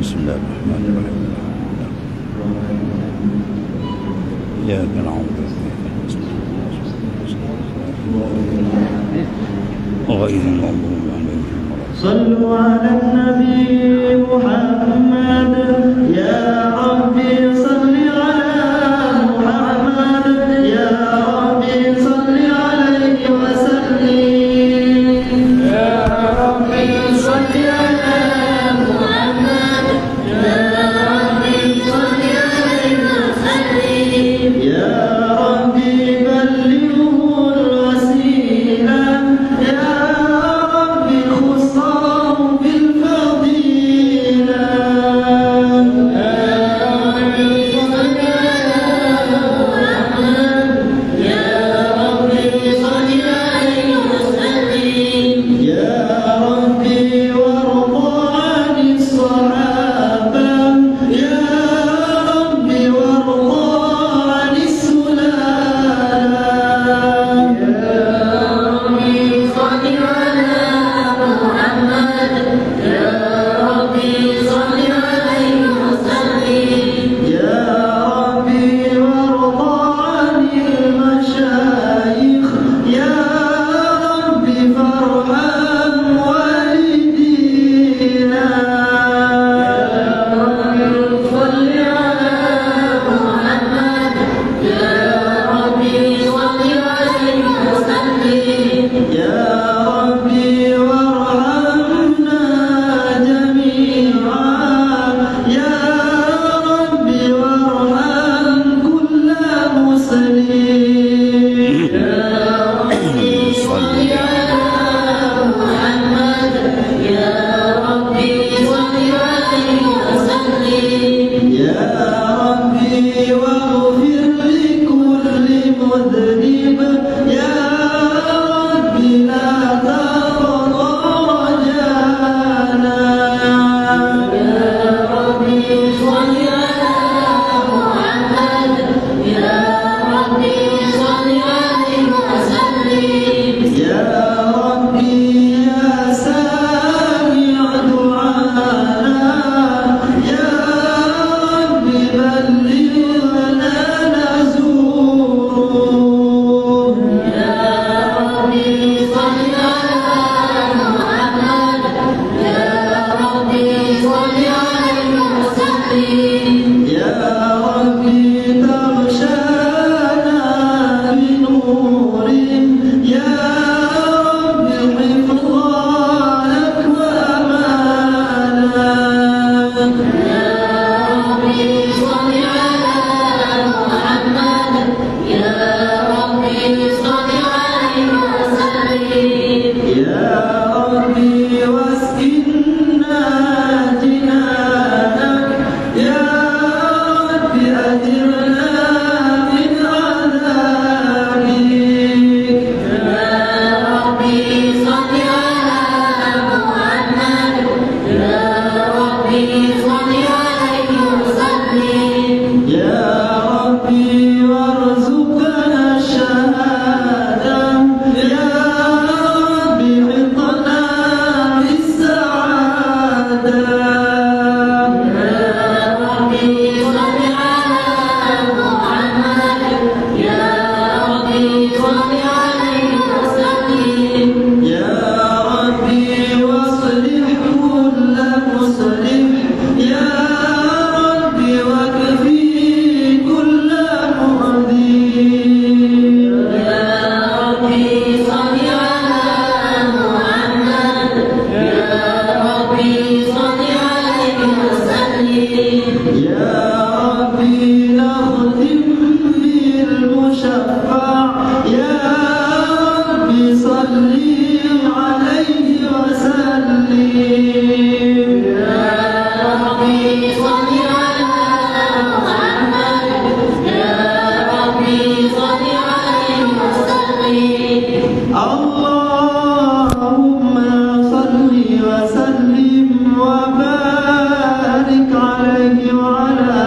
بسم الله الرحمن الرحيم إياك نعبد غير المغضوب عليهم. صلوا على النبي محمد يا ربي صل على محمد يا ربي صل عليه وسلم يا ربي صل على محمد يا ربي صل عليه وسلم يا ربي بلغه الوسيلة يا ربي خصه بالفضيلة يا ربي صل على محمد يا ربي صل عليه وسلم يا ربي وارضى عن الصحابة يا ربي وارضى عن السلالة يا ربي صل على محمد يا ربي صل عليه وسلم يا ربي وارضى عن المشايخ يا ربي فارحم والدينا يا ربي صل على محمد يا ربي صل عليه وسلم يا ربي وارحمنا جميعا يا ربي وارحم كل مسلم يا ربي صل على محمد يا ربي صل عليه وسلم يا ربي واغفر لكل مذنب يا ربي لا تقضى رجانا يا ربي صل على محمد يا ربي صل عليه وسلم يا ربي يا سامع دعانا يا ربي بلغنا نزوره يا ربي صل على محمد يا ربي صل عليه وسلم يا ربي تغشانا بنور يا ربي حفظا لك وأمانا يا ربي صل على محمد يا ربي صل عليه وسلم يا ربي واسكننا جنانك يا ربي أجرنا من عذابك يا ربي صل على محمد يا ربي صل عليه وسلم يا ربي وارزقنا الشهادة يا ربي حطنا بالسعادة يا ربي صل على محمد يا ربي صل عليه وسلم يا ربي واصلح كل مصلح يا ربي واكفي كل مؤذي يا ربي صل على محمد يا ربي صل عليه وسلم يا ربي نختم بالمشفع يا ربي صل عليه وسلم يا ربي صل على محمد يا ربي صل عليه وسلم اللهم صل وسلم وبارك عليه وعلى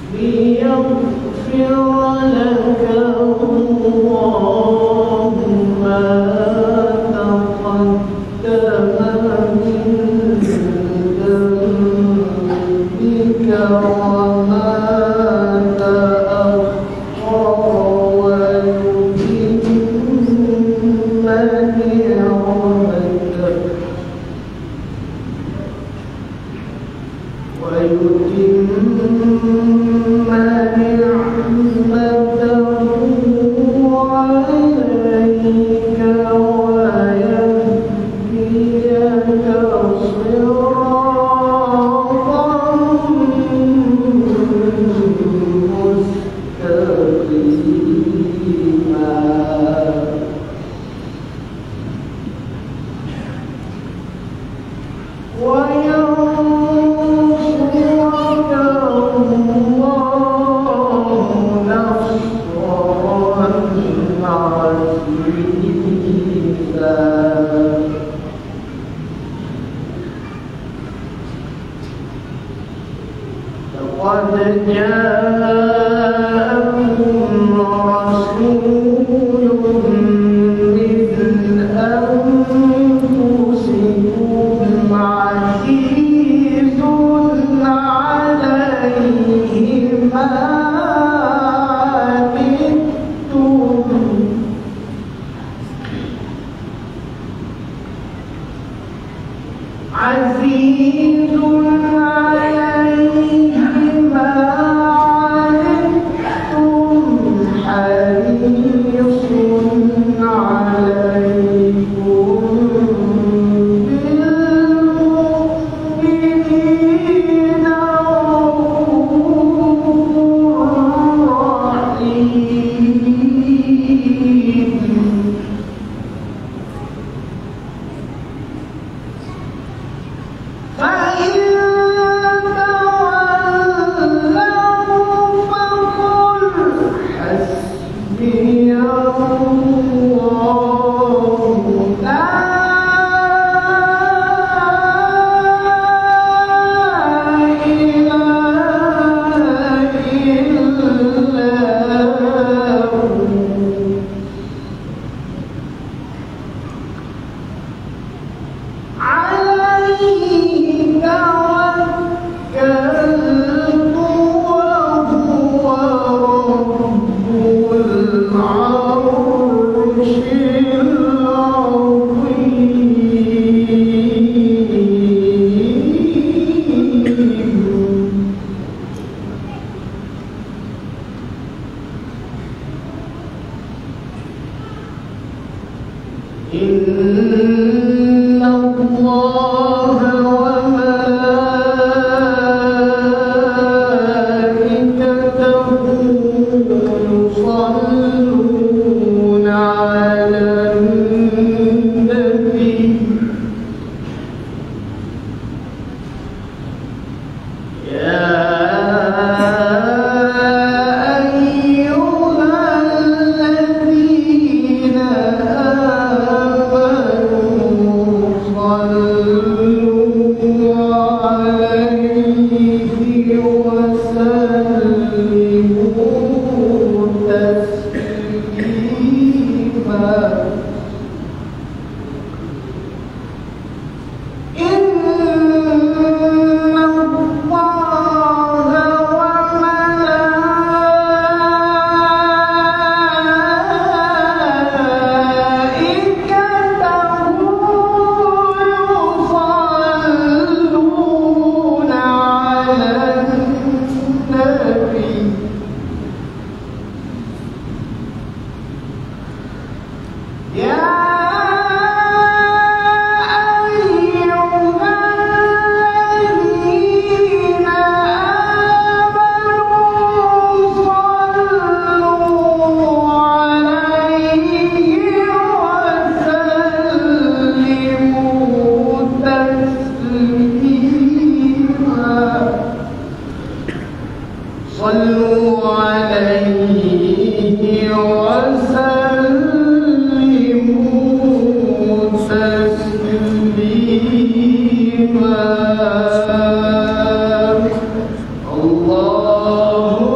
الله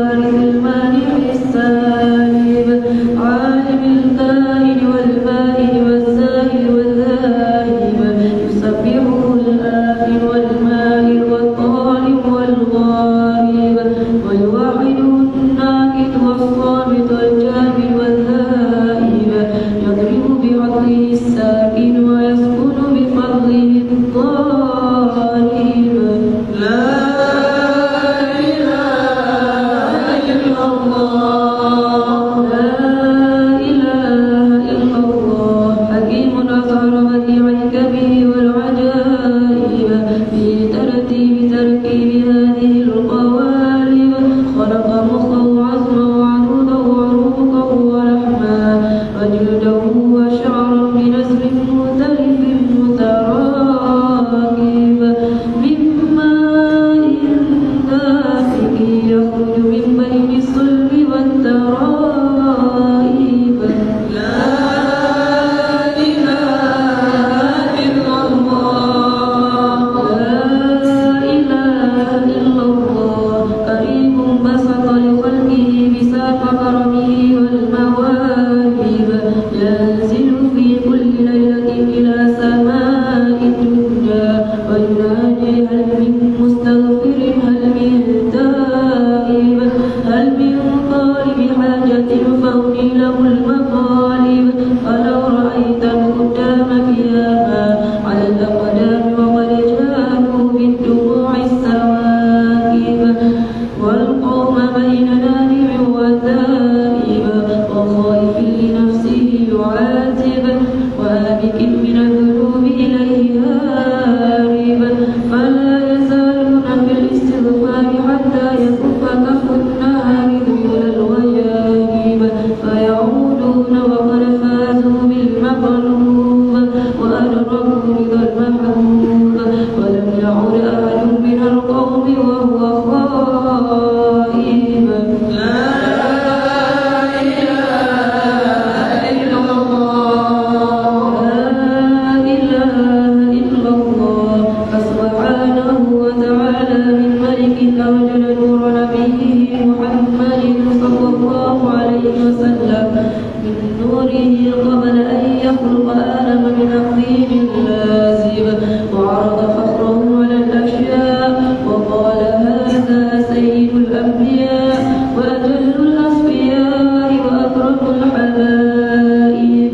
الوارث المانع السالب عالم الكائن والبائن والزائد والذاهب يسبحه الآخر والماهر والطالب والغائب ويوحده الناكد والصامت والجامد والذائب يضرب بعقله الساكن ويسكن بفضله الطالب لا إله إلا الله لا إله إلا الله حكيم أظهر بديع الكبير والعجائب في ترتيب تركيب هذه القوالب خلق مخه وعظمه وعروضه وعروقه ولحما وجلده وشعرا بنسل مختلف متراكب من ماء دافق يخرج من بين الصلب والترائب لا إله إلا الله لا إله إلا الله كريم بسط لخلقه بساط كرمه والمواهب ينزل في كل ليلة إلى سماء الدنيا وينادي هل من مستغفر هل من تائب هل من طالب حاجة فأني له المطالب فلو رأيت القدام قياما على الأقدام وقد جاءوا بالدموع السواكب والقوم بين نادم وتائب وخائف لنفسه يعاتب وهابك من الذنوب إليه هارب فلا يزالون في الاستغفار حتى يكف كف النهار دون الغياب فيعودون وقد فازوا بالمطلوب وأدركوا رضا المحبوب ولم يعد أحد من القوم وهو خائب لا إله إلا الله لا إله إلا الله فسبحانه وتعالى من ملك أوجد نور نبيه محمد صلى الله عليه وسلم من نوره قبل أن يخلق آدم من الطين اللازب وعرض فخره على الأشياء وقال هذا سيد الأنبياء وأجل الأصفياء وأكرم الحبائب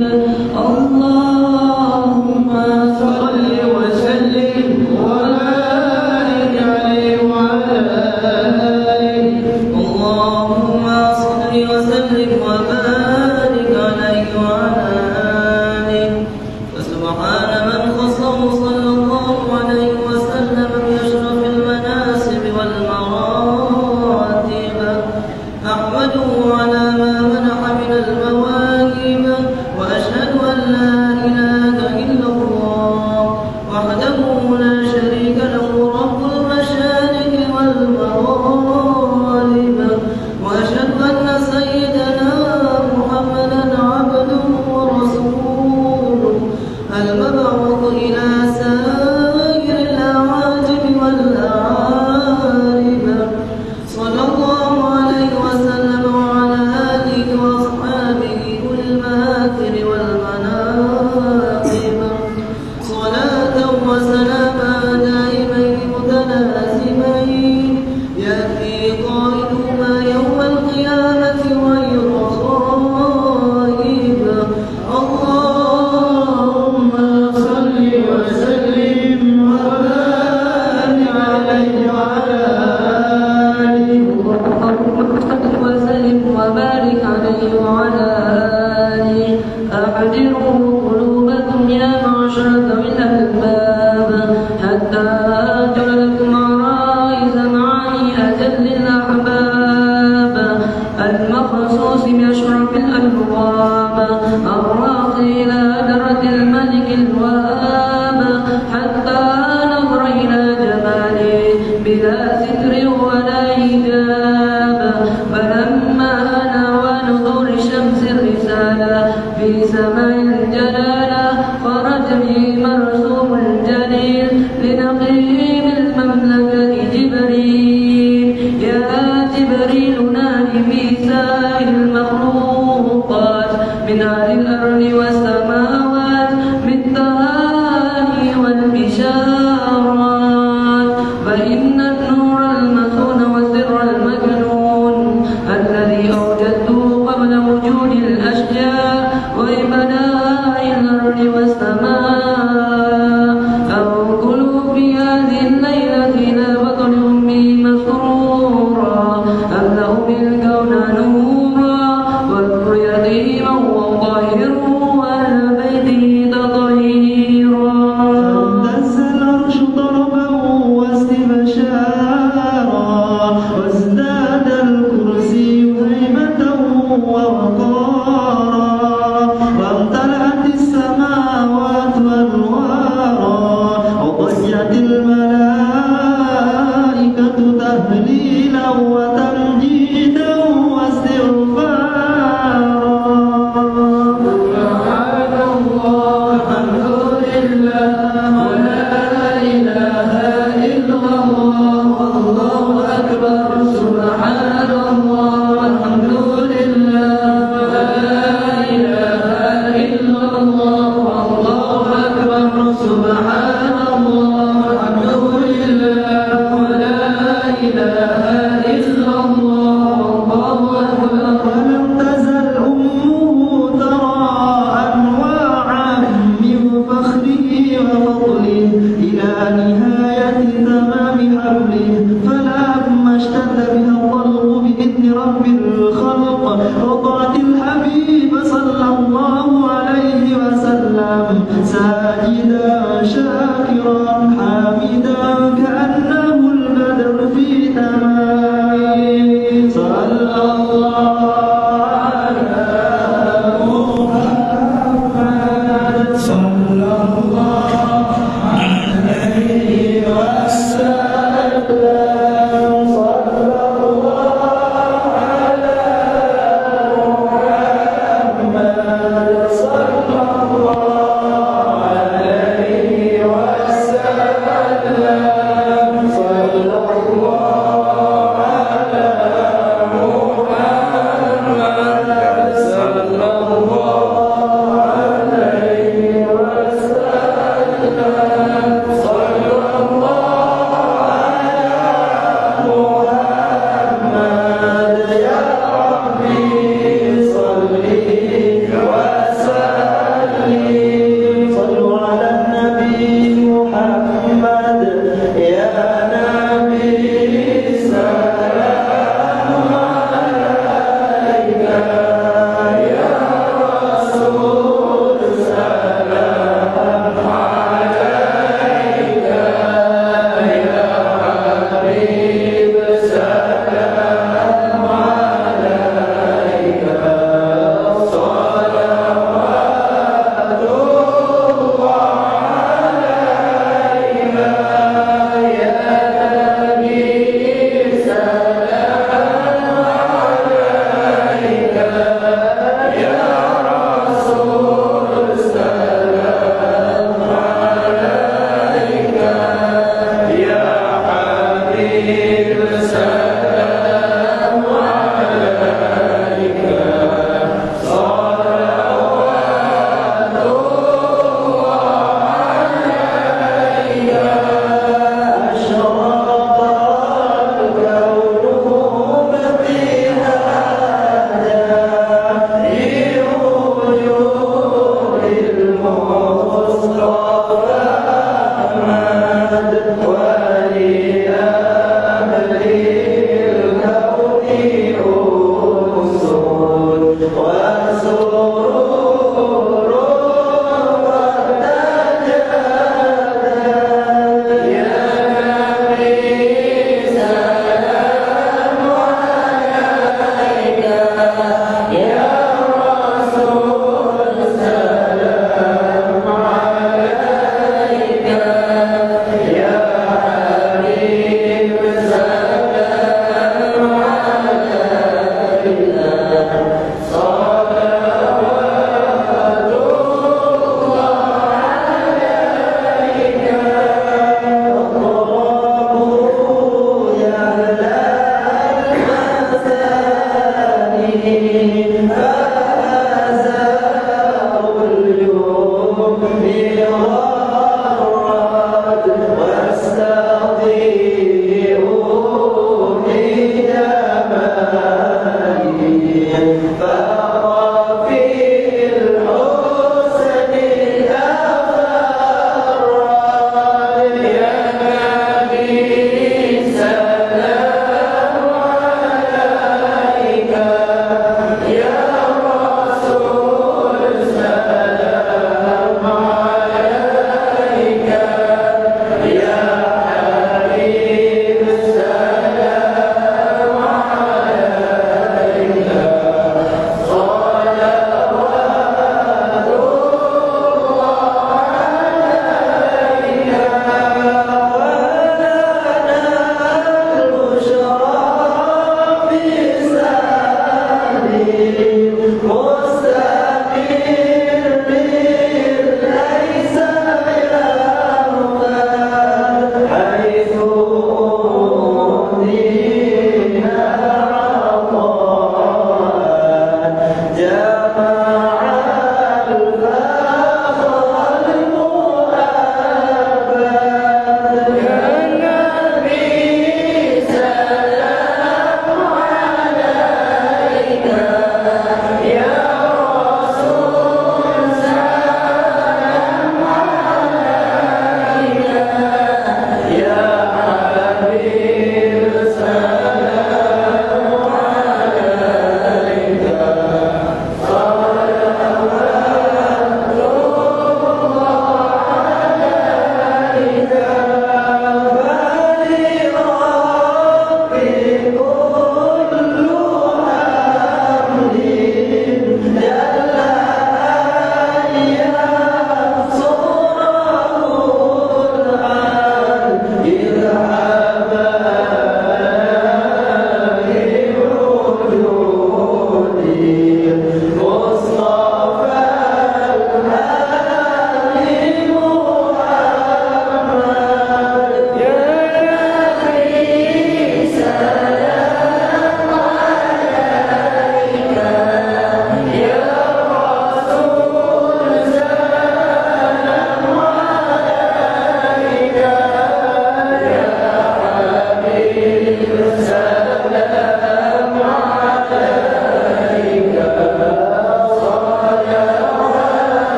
اللهم صل وسلم وبارك عليه وعلى آله اللهم صل وسلم وبارك عليه وعلى آله فسبحان من خصه صلى الله عليه وسلم بأشرف المناسب والمراتب أحمده على ما منح من المواهب وأشهد أن لا إله إلا الله وحده لا شريك له رب المشارق والمغارب وأشهد أن سيدنا محمدا عبده ورسوله المبعوث إلى سائر الأعاجم والأعارب صلى الله عليه وسلم وعلى آله وأصحابه أولي المآثر والمناقب صلاة وسلاما دائمين متلازمين يأتي قائدهما يوم القيامة غير خائب اللهم صل وسلم وبارك عليه وعلى آله وسلم وبارك عليه وعلى آله أحضروا قلوبكم يا معشر ذوي الألباب حتى أجر لكم عرائز معاني أجل الأحباب المخصوص بأشرف الألقاب الراقي إلى درة الملك الوهاب حتى نظر إلى جماله بلا ستر ولا حجاب فلما أنا ونظر شمس الرسالة في سماء الجلالة خرج لي مرسوم الجليل لنقيم المملكة جبريل يا جبريل الرحمن في سائر المخلوقات من أهل الأرض والسماوات بالتهاني والبشارات، فإن النور المكون والسر المكنون الذي أوجدته قبل وجود الأشياء وإبداع الأرض والسماء أنقلوا في هذه الليلة إلى بطن أمه مسرورا أنه بالكون نورا وذريته من هو طاهر وأهل بيته تطهيرا. فاهتز العرش طربا واستبشارا وازداد الكرسي هيبة ووقارا وامتلأت السماوات أنوارا وضجت الملائكة تهليلا وتمجيدا واستغفارا. سبحان الله الحمد لله ولا إله إلا الله والله أكبر. سبحان الله الحمد لله ولا إله إلا الله والله أكبر. سبحان الله الحمد لله ولا إله إلا الله والله أكبر. ولم تزل أمه ترى أنواعا من فخره وفضله إلى نهاية تمام حبله، فلما اشتد بها الطلب بإذن رب الخلق وضعت الحبيب صلى الله عليه وسلم ساجدا شاكرا حامدا كأنه البدر في تمامه. صلى الله على محمد صلى الله عليه وسلم. صلى الله على محمد صلى الله عليه وسلم.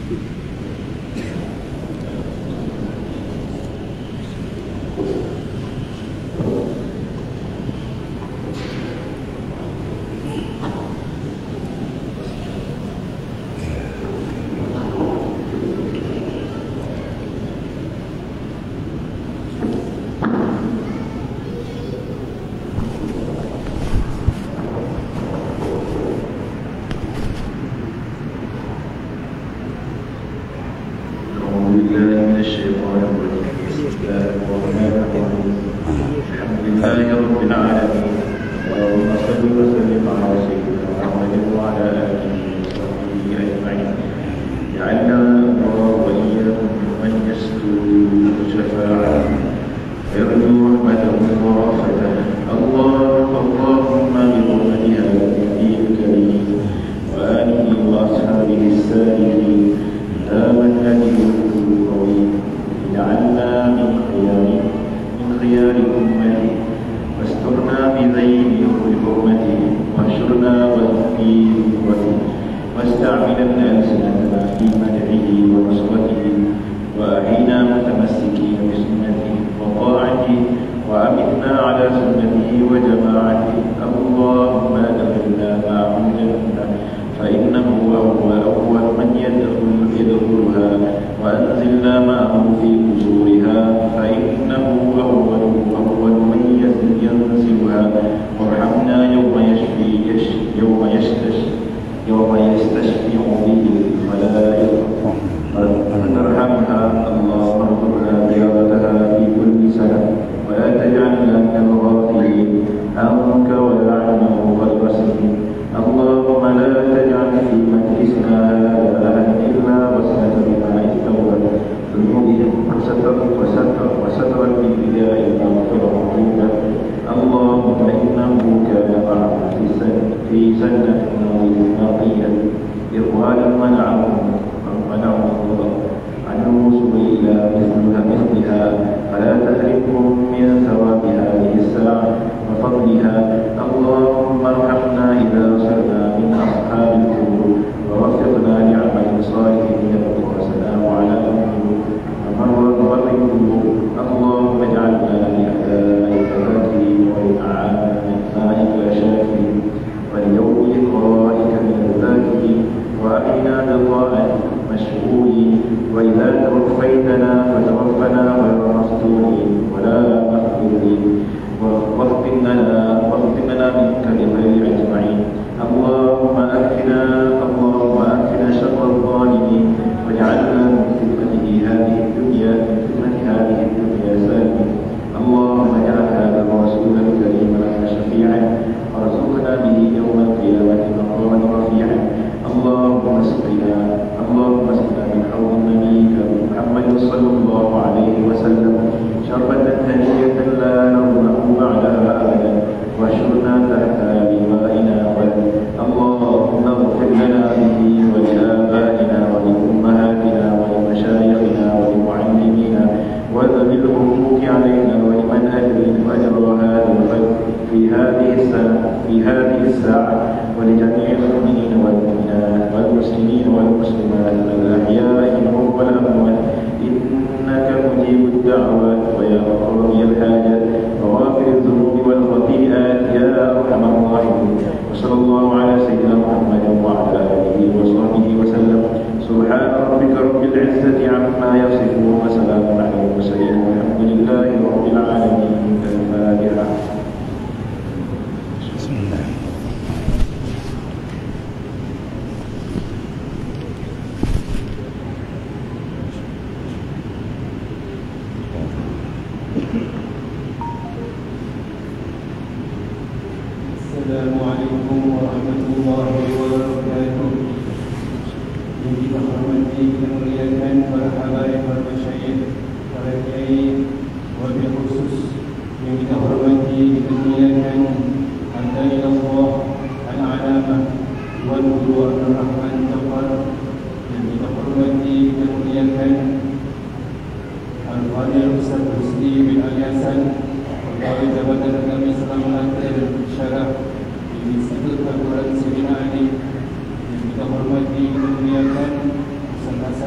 Yang kita hormati dan muliakan beserta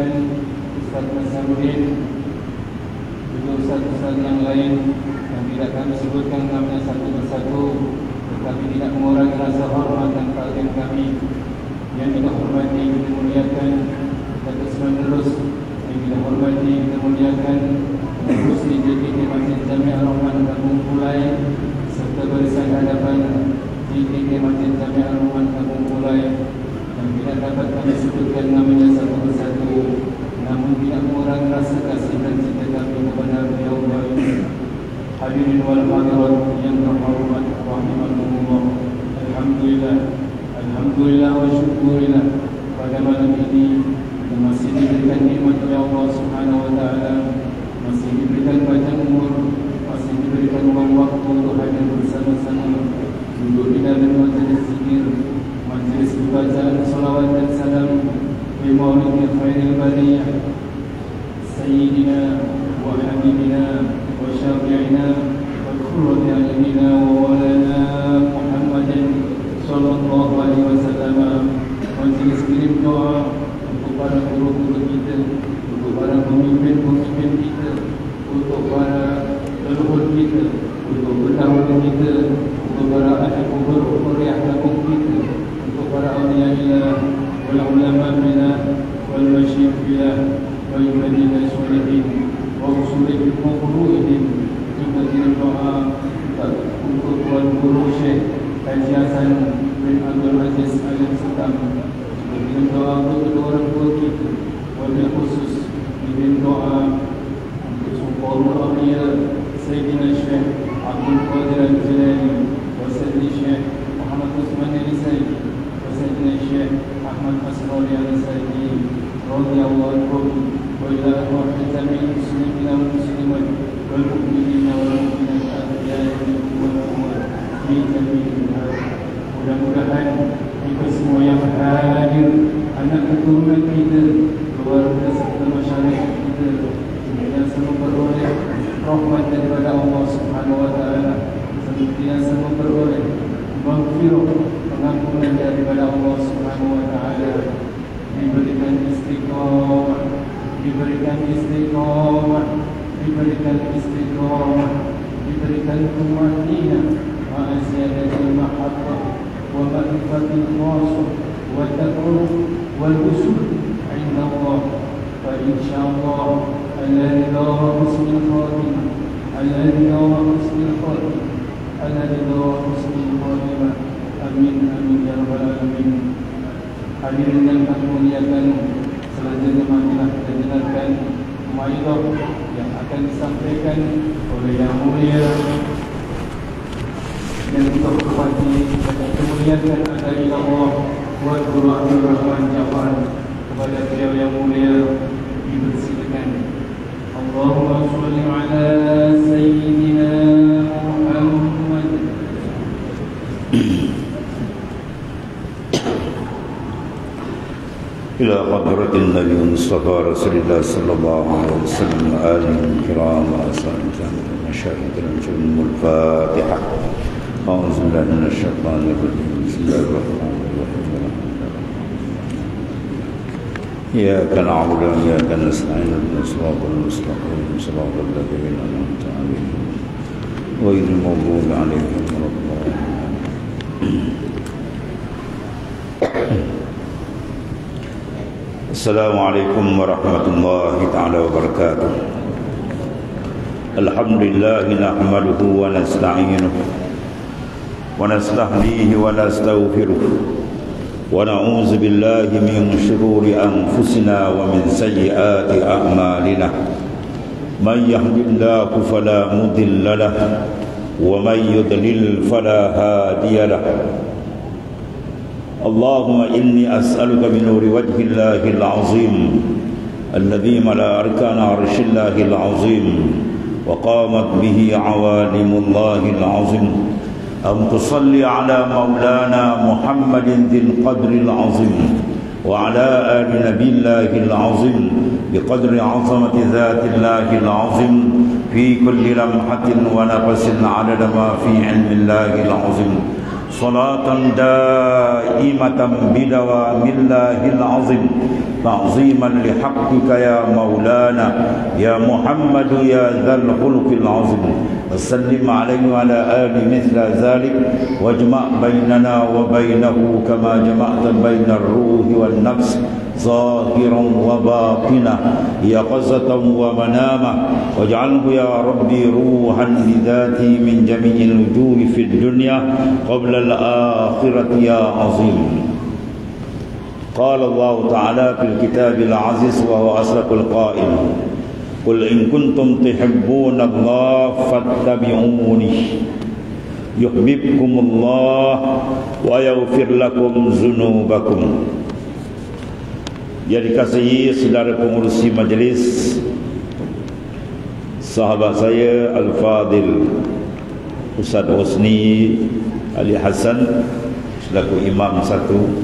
dengan Ustaz Nasaruddin, juga Ustaz-Ustaz yang lain yang tidak kami sebutkan namanya satu persatu, tetapi tidak mengurangi rasa hormat dan taklim kami yang kita hormati, kita muliakan, kita terus-menerus yang kita hormati, kita muliakan Gusti JKT Masjid Jami'ah Rahman Kampung Kulai serta barisan hadapan JKT Masjid Jami'ah Rahman Kampung Kulai yang tidak dapat kami sebutkan namanya satu persatu, namun tidak mengurangi rasa kasih dan cinta kami kepada beliau-beliau ini. Hadirin wal hadirat yang terhormat rahimakumullah. Alhamdulillah, alhamdulillah wa syukurillah, pada malam ini kita masih diberikan nikmat oleh Allah Subhanahu wa taala, masih diberikan panjang umur, masih diberikan ruang waktu untuk hadir bersama-sama duduk di dalam majlis zikir, majlis bacaan salawat dan salam di maulid khairil bariyah sayyidina wa habibina wa syafi'ina wa qurrati a'yunina wa walana Muhammadin sallallahu alaihi wasallam. Majlis kirim doa untuk para guru-guru kita, untuk para pemimpin-pemimpin kita, untuk para leluhur kita, untuk pendahulu kita, untuk para ahli kubur Qur'an kampung kita, untuk para awliya-illah wal ulama billah wal masyayikh billah wal madinah sholihin wa usulihim wa furu'ihim. Juga kirim doa untuk Tuan Guru Syekh Haji Hasan bin Abdul Aziz Al-Sultan. Kirim doa untuk kedua orang tua kita, wabil khusus kirim doa untuk Sultanul Awliya Sayyidina Syekh Abdul Qadir Al-Jilani wa Sayyidina Syekh Muhammad Utsman Al-Saidi wa Sayyidina Syekh Ahmad Asrari Al-Saidi radhiyallahu anhum wa ila arwah jami'il muslimin wal muslimat wal mu'minin wal mu'minat al-ahya'i wal amwat fi jami'il ardi. Mudah-mudahan kita semua yang hadir, anak keturunan kita, keluarga serta masyarakat kita senantiasa memperoleh rahmat daripada Allah Subhanahu wa taala, senantiasa memperoleh maghfirah, pengampunan daripada Allah Subhanahu wa taala, diberikan istiqamah, diberikan istiqamah, diberikan istiqamah, diberikan tumanina ma'a ziyadatil mahabbah wa ma'rifatil khasah wa taqwa wal usul 'inda Allah. Fa insyaallah al-ridha wa husnul khatimah, al-ridha wa husnul khatimah, al-ridha wa husnul khatimah. Amin amin ya rabbal alamin. Hadirin yang kami muliakan, selanjutnya marilah kita dengarkan maidah yang akan disampaikan oleh Yang Mulia dan untuk berpati dan kemuliaan adalah Allah wa Guru Abdul Rahman Jafar. Kepada beliau yang mulia dipersilakan. Allahumma sholli ala sayyidina Muhammad. إلى حضرة النبي المصطفى رسول الله صلى الله عليه وسلم وآله الكرام وأصحابه المشاهد الأنجم. الفاتحة. أعوذ بالله من الشيطان الرجيم. بسم الله الرحمن الرحيم. إياك نعبد وإياك نستعين اهدنا الصراط المستقيم صراط الذين أنعمت عليهم غير المغضوب عليهم ولا الضالين. السلام عليكم ورحمة الله تعالى وبركاته. الحمد لله نحمده ونستعينه ونستهديه ونستغفره ونعوذ بالله من شرور أنفسنا ومن سيئات أعمالنا. من يهد الله فلا مضل له ومن يضلل فلا هادي له. اللهم إني أسألك بنور وجه الله العظيم الذي ملأ أركان عرش الله العظيم وقامت به عوالم الله العظيم أن تصلي على مولانا محمد ذي القدر العظيم وعلى آل نبي الله العظيم بقدر عظمة ذات الله العظيم في كل لمحة ونفس عدد ما في علم الله العظيم. صلاة دائمة بدوام الله العظيم تعظيما لحقك يا مولانا يا محمد يا ذا الخلق العظيم وسلم عليه وعلى آله مثل ذلك واجمع بيننا وبينه كما جمعت بين الروح والنفس ظاهرا وباطنا يقظة ومناما واجعله يا ربي روحا لذاتي من جميع الوجوه في الدنيا قبل الآخرة يا عظيم. قال الله تعالى في الكتاب العزيز وهو أصدق القائل قل إن كنتم تحبون الله فاتبعوني يحببكم الله ويغفر لكم ذنوبكم. Yang dikasihi saudara pengurusi majlis, sahabat saya Al-Fadil Ustaz Husni Ali Hasan selaku Imam 1,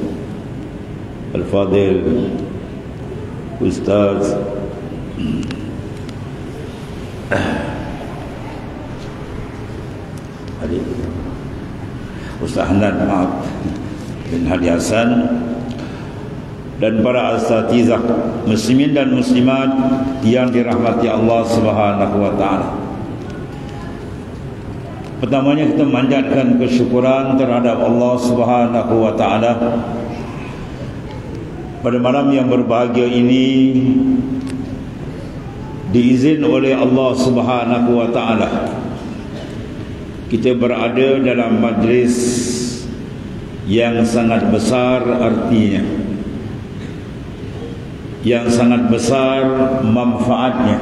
Al-Fadil Ustaz Ustaz Hanan bin Ali Hasan, dan para asatizah muslimin dan muslimat yang dirahmati Allah Subhanahu wa taala. Pertamanya kita manjatkan kesyukuran terhadap Allah Subhanahu wa taala pada malam yang berbahagia ini, diizin oleh Allah Subhanahu wa taala kita berada dalam majlis yang sangat besar artinya, yang sangat besar manfaatnya.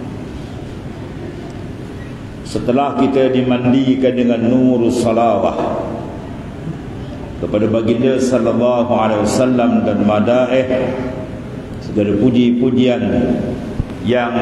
Setelah kita dimandikan dengan nurus salawah kepada baginda sallallahu alaihi wasallam dan madaih segala puji-pujian yang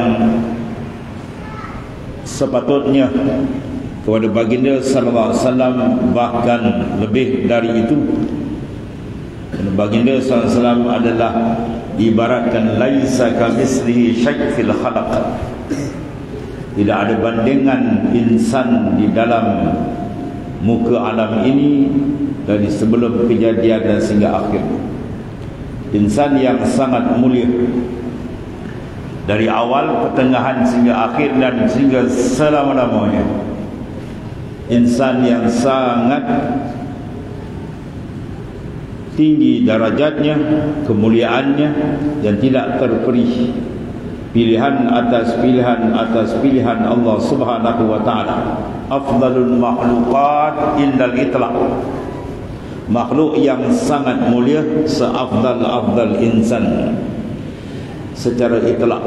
sepatutnya kepada baginda sallallahu alaihi wasallam, bahkan lebih dari itu. Dan baginda sallallahu alaihi wasallam adalah diibaratkan laisa kamitslihi syai' fil khalaq. Tidak ada bandingan insan di dalam muka alam ini dari sebelum kejadian dan sehingga akhir. Insan yang sangat mulia dari awal, pertengahan sehingga akhir dan sehingga selama-lamanya. Insan yang sangat tinggi darajatnya, kemuliaannya, dan tidak terperih. Pilihan atas pilihan atas pilihan Allah Subhanahu wa taala. Afdalul makhluqat indal itlaq. Makhluk yang sangat mulia, seafdal-afdal insan secara itlaq.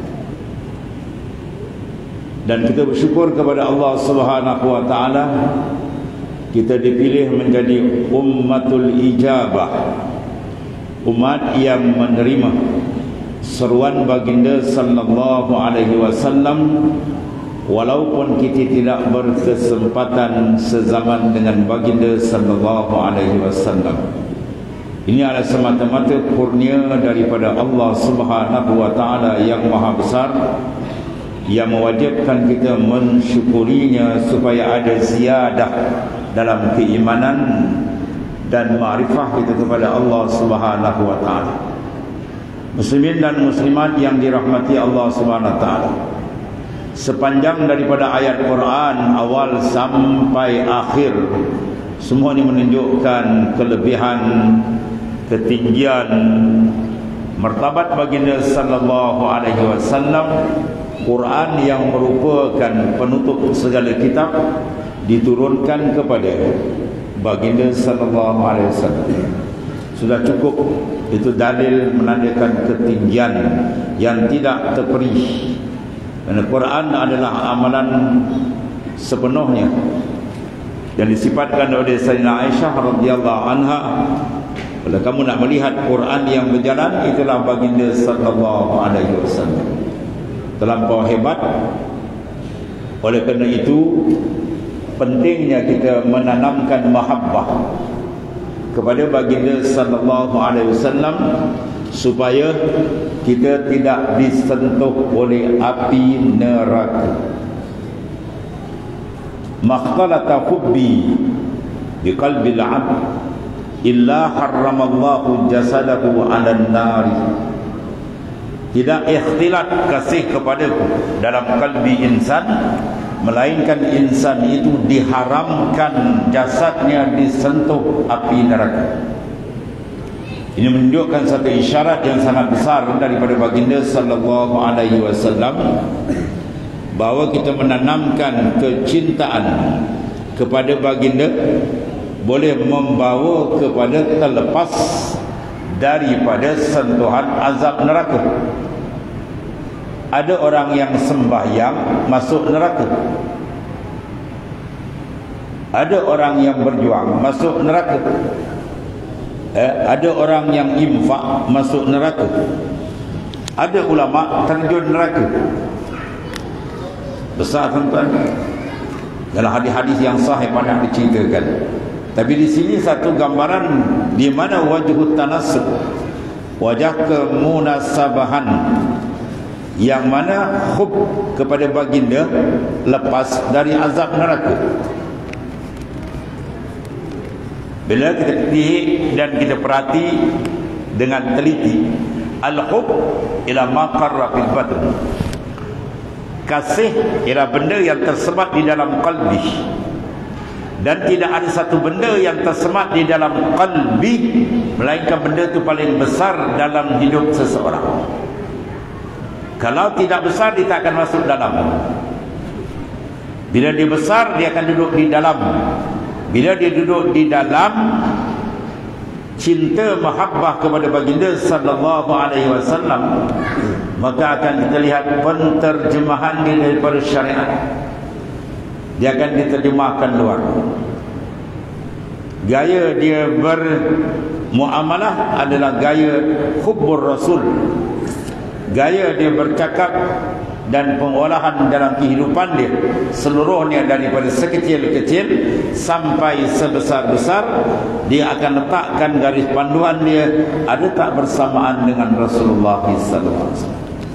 Dan kita bersyukur kepada Allah Subhanahu wa taala, kita dipilih menjadi ummatul ijabah, umat yang menerima seruan baginda sallallahu alaihi wasallam, walaupun kita tidak berkesempatan sezaman dengan baginda sallallahu alaihi wasallam. Ini adalah semata-mata kurnia daripada Allah Subhanahu wa taala yang maha besar, yang mewajibkan kita mensyukurinya supaya ada ziyadah dalam keimanan dan ma'rifah kita kepada Allah Subhanahu wa taala. Muslimin dan muslimat yang dirahmati Allah Subhanahu wa taala, sepanjang daripada ayat Quran awal sampai akhir, semua ini menunjukkan kelebihan, ketinggian martabat baginda sallallahu alaihi wasallam. Quran yang merupakan penutup segala kitab diturunkan kepada baginda sallallahu alaihi wasallam. Sudah cukup, itu dalil menandakan ketinggian yang tidak terperih. Kerana Quran adalah amalan sepenuhnya yang disifatkan oleh Sayyidina Aisyah radhiyallahu anha. Kalau kamu nak melihat Quran yang berjalan, itulah baginda sallallahu alaihi wasallam. Terlampau hebat. Oleh kerana itu, pentingnya kita menanamkan mahabbah kepada baginda sallallahu alaihi wasallam supaya kita tidak disentuh oleh api neraka. Makhtalata hubbi bi qalbil 'abd illa harramallahu jasadahu 'alan nari. Tidak ikhtilat kasih kepadaku dalam kalbi insan, melainkan insan itu diharamkan jasadnya disentuh api neraka. Ini menunjukkan satu isyarat yang sangat besar daripada baginda sallallahu alaihi wasallam, bahawa kita menanamkan kecintaan kepada baginda boleh membawa kepada terlepas daripada sentuhan azab neraka. Ada orang yang sembahyang masuk neraka, ada orang yang berjuang masuk neraka, ada orang yang infak masuk neraka, ada ulama terjun neraka. Besar tuan-tuan, dalam hadis-hadis yang sahih banyak diceritakan. Tapi di sini satu gambaran di mana wajhut tanassub, wajah kemunasabahan, yang mana hub kepada baginda lepas dari azab neraka. Bila kita lihat dan kita perhati dengan teliti, al-hub ila ma qarra fil batn. Kasih ialah benda yang tersemat di dalam qalbi, dan tidak ada satu benda yang tersemat di dalam qalbi melainkan benda itu paling besar dalam hidup seseorang. Kalau tidak besar, dia tak akan masuk dalam. Bila dia besar, dia akan duduk di dalam. Bila dia duduk di dalam, cinta mahabbah kepada baginda sallallahu alaihi wasallam, maka akan kita lihat penterjemahan dia daripada syariat. Dia akan diterjemahkan luar. Gaya dia bermuamalah adalah gaya hubbur rasul. Gaya dia bercakap dan pengolahan dalam kehidupan dia seluruhnya, daripada sekecil-kecil sampai sebesar-besar, dia akan letakkan garis panduan dia ada tak bersamaan dengan Rasulullah SAW.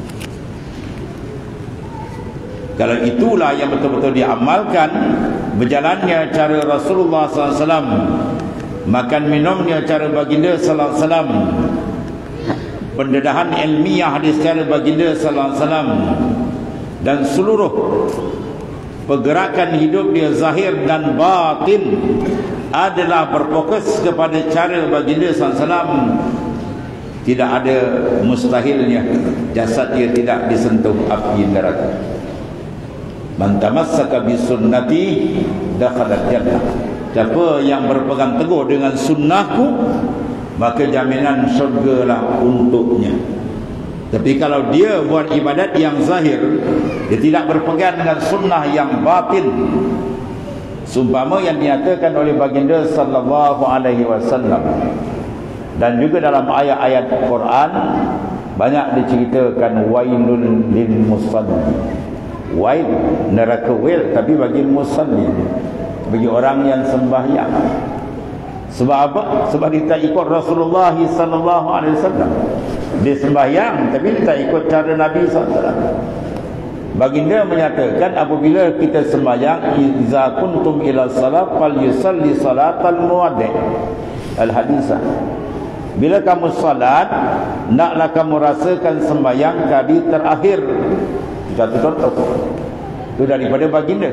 Kalau itulah yang betul-betul diamalkan, berjalannya cara Rasulullah SAW, makan minumnya cara baginda sallallahu alaihi wasallam, pendedahan ilmiah hadis cara baginda sallallahu alaihi wasallam, dan seluruh pergerakan hidup dia zahir dan batin adalah berfokus kepada cara baginda sallallahu alaihi wasallam, tidak ada mustahilnya jasad dia tidak disentuh api neraka. Man tamassaka bi sunnati dakhala jannah. Siapa yang berpegang teguh dengan sunnahku, maka jaminan syurgalah untuknya. Tapi kalau dia buat ibadat yang zahir, dia tidak berpegang dengan sunnah yang batin, seumpama yang dinyatakan oleh baginda sallallahu alaihi wasallam, dan juga dalam ayat-ayat Quran banyak diceritakan wailul lil musallin. Wail, neraka wail, tapi bagi musallin, bagi orang yang sembahyang. Sebab apa? Sebab dia tak ikut Rasulullah sallallahu alaihi wasallam. Dia sembahyang tapi dia tak ikut cara Nabi SAW. Baginda menyatakan, apabila kita sembahyang, iza kuntum ila salat falyusalli salatal muwaddi'. Al-hadisah. Bila kamu salat, naklah kamu rasakan sembahyang kali terakhir. Satu contoh itu daripada baginda.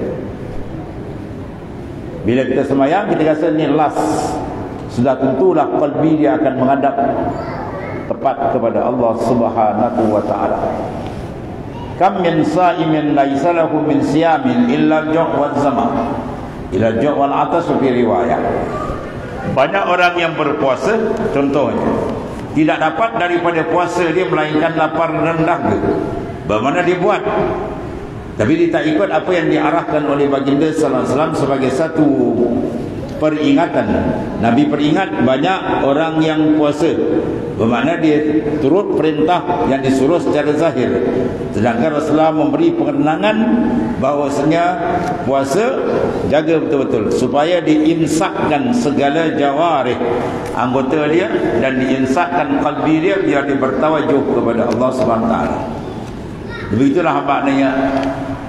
Bila kita sembahyang, kita rasa ni last, sudah tentulah qalbi dia akan menghadap tepat kepada Allah Subhanahu wa taala. Kam min sa'imin laisa lahu min siyamin illa ju' wal zama, ila ju' wal atas fi riwayat. Banyak orang yang berpuasa, contohnya, tidak dapat daripada puasa dia melainkan lapar dan dahaga. Bagaimana dia buat? Tapi dia tak ikut apa yang diarahkan oleh baginda sallallahu alaihi wasallam sebagai satu peringatan. Nabi peringat banyak orang yang puasa, bermakna dia turut perintah yang disuruh secara zahir, sedangkan Rasulullah memberi pengenangan bahawasanya puasa jaga betul-betul supaya diimsakkan segala jawarih anggota dia dan diimsakkan qalbi dia biar dia bertawajuh kepada Allah Subhanahu wa taala. Begitulah maknanya